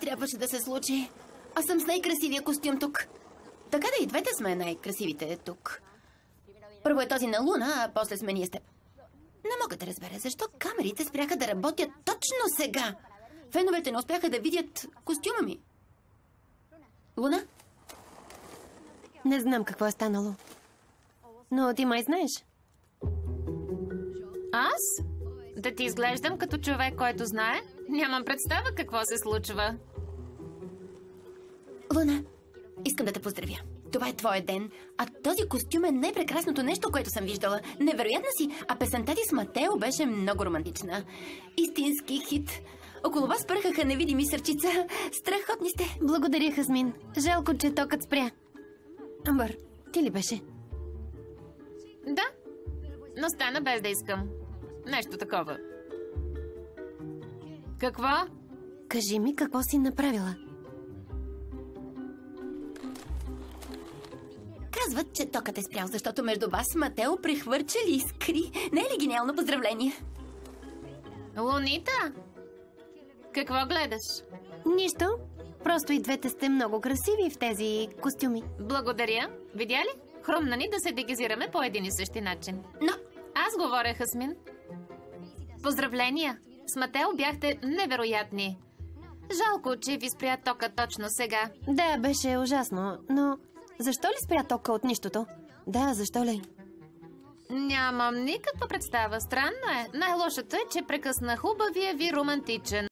трябваше да се случи. Аз съм с най-красивия костюм тук. Така да и двете сме най-красивите тук. Първо е този на Луна, а после сме ние с теб. Не мога да разбера защо камерите спряха да работят точно сега. Феновете не успяха да видят костюма ми. Луна? Не знам какво е станало. Но ти май знаеш. Аз? Да ти изглеждам като човек, който знае? Нямам представа какво се случва. Луна, искам да те поздравя. Това е твоя ден, а този костюм е най-прекрасното нещо, което съм виждала. Невероятна си, а песента ти с Матео беше много романтична. Истински хит. Около вас пърхаха невидими сърчица. Страхотни сте. Благодаря, Хазмин. Жалко, че токът спря. Амбър, ти ли беше? Да, но стана без да искам. Нещо такова. Какво? Кажи ми, какво си направила? Казват, че токът е спрял, защото между вас Матео прехвърчали искри. Не е ли гениално поздравление? Лунита? Какво гледаш? Нищо. Просто и двете сте много красиви в тези костюми. Благодаря. Видя ли? Хрумна ни да се дегизираме по един и същи начин. Но... Аз говоря, Хасмин. Поздравления! С Матео бяхте невероятни. Жалко, че ви спря тока точно сега. Да, беше ужасно, но... Защо ли спря тока от нищото? Да, защо ли? Нямам никаква представа. Странно е. Най-лошото е, че прекъсна хубавия ви романтичен